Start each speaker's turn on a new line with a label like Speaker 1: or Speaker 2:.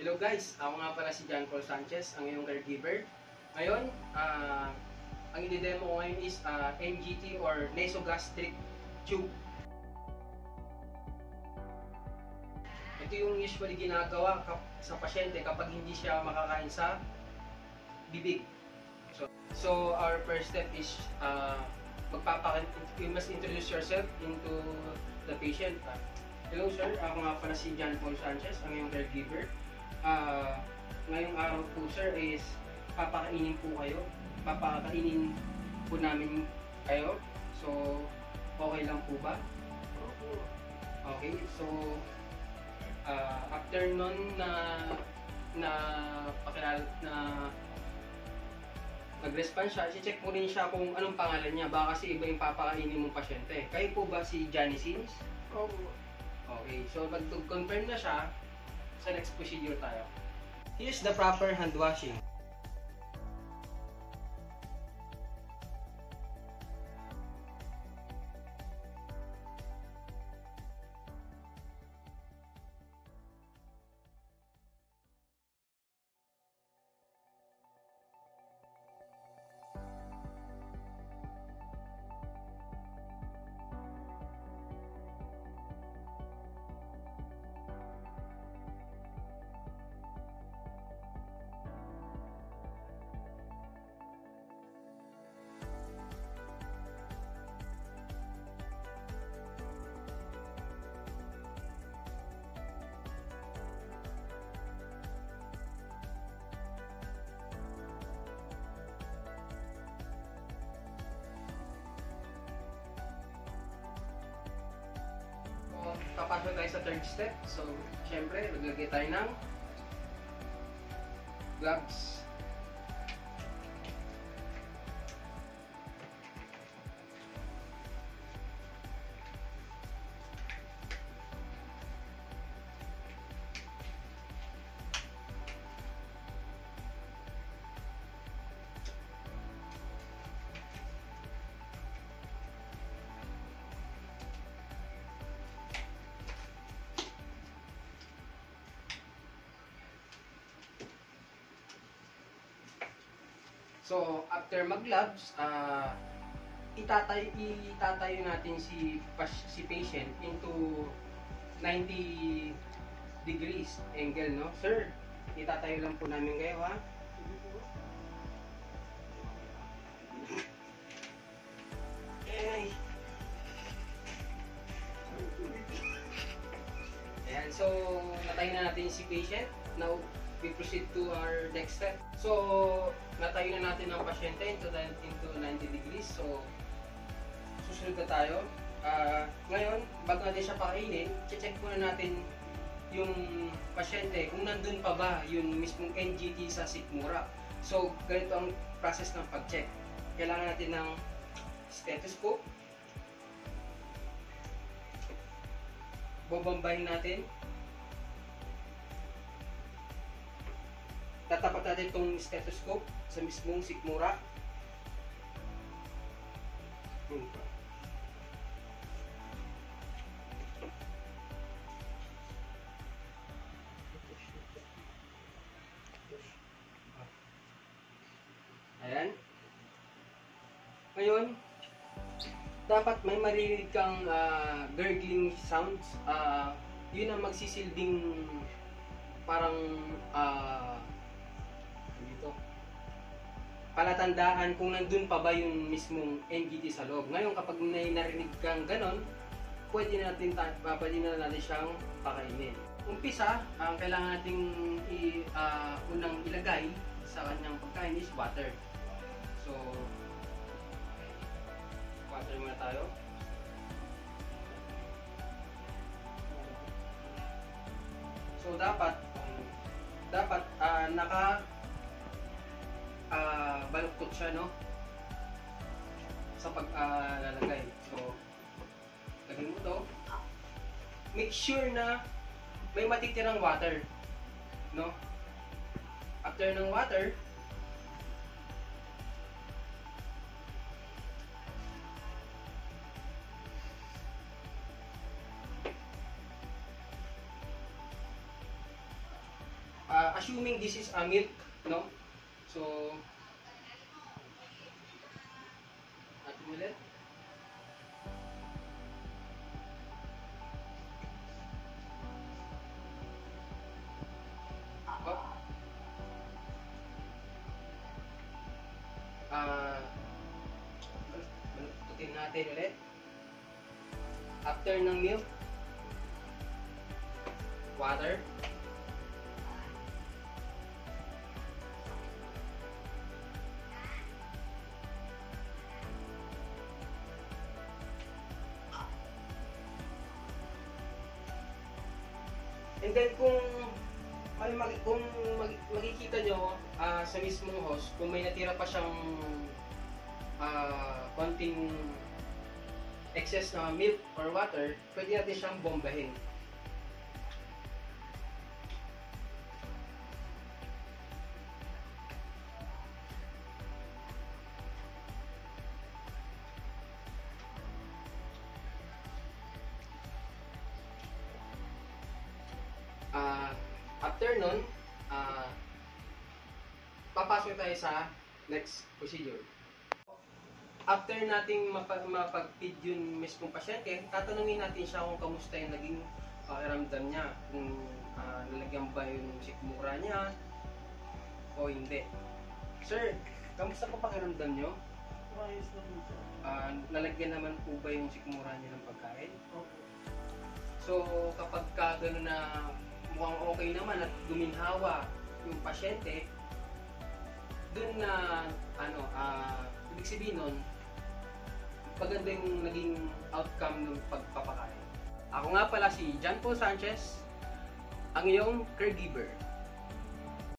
Speaker 1: Hello guys, ako nga pala si John Paul Sanchez, ang iyong caregiver. Ngayon, ang i-demo ko ngayon is NGT or nasogastric tube. Ito yung usually ginagawa sa pasyente kapag hindi siya makakain sa bibig. So our first step is you must introduce yourself into the patient. Hello sir, ako nga pala si John Paul Sanchez, ang iyong caregiver. Ngayong araw po sir is papakainin po kayo. Papakainin po namin kayo. So, okay lang po ba? Okay, so after nun nag-respond siya, i-check mo rin siya kung anong pangalan niya. Baka kasi iba yung papakainin mong pasyente. Kayo po ba si Johnny Sins?
Speaker 2: Opo.
Speaker 1: Okay, so pag-confirm na siya, sa next procedure tayo. Here's the proper hand washing. Papasok tayo sa third step. So, syempre, maglagay tayo ng gloves. So, after mag-gloves, itatayo natin si patient into 90 degrees angle, no? Sir, itatayo lang po namin kayo, ha? Ay. Ayan, so, natayo na natin si patient. Now, we proceed to our next step. So, natayo na natin ang pasyente into 90 degrees. So, susunod na tayo. Ngayon, bago natin siya pakainin, check muna natin yung pasyente kung nandun pa ba yung mismong NGT sa sikmura. So, ganito ang process ng pag-check. Kailangan natin ng stethoscope. Bobombahin natin. Tatapat natin itong stethoscope sa mismong sikmura. Ayan. Ngayon, dapat may maririnig kang gurgling sounds. Yun ang magsisilbing parang palatandaan kung nandun pa ba yung mismong NGT sa loob. Ngayon, kapag may narinig kang ganon, pwede na natin siyang pakainin. Umpisa, ang kailangan nating unang ilagay sa kanyang pagkain is water. So, water muna tayo. So, dapat baluktot siya, no? Sa paglalagay. So, lagyan mo to. Make sure na may matitirang water, no? After ng water, assuming this is a milk, no? So, atin ulit. Balutin natin ulit. After ng milk, water. And then kung makikita nyo sa mismong hose, kung may natira pa siyang konting excess na milk or water, pwede natin siyang bombahin. After nun, papasok tayo sa next procedure. After nating mapag-feed yung mismong pasyente, tatanungin natin siya kung kamusta yung naging ramdam niya. Kung nalagyan ba yung sikmura niya o hindi. Sir, kamusta po pakiramdam niyo?
Speaker 2: Ayos naman siya.
Speaker 1: Nalagyan naman po ba yung sikmura niya ng pagkain? So, kapag gano'n na mukhang okay naman at guminhawa yung pasyente, dun na, ibig sabihin nun, maganda yung naging outcome ng pagpapakain. Ako nga pala si John Paul Sanchez, ang iyong caregiver.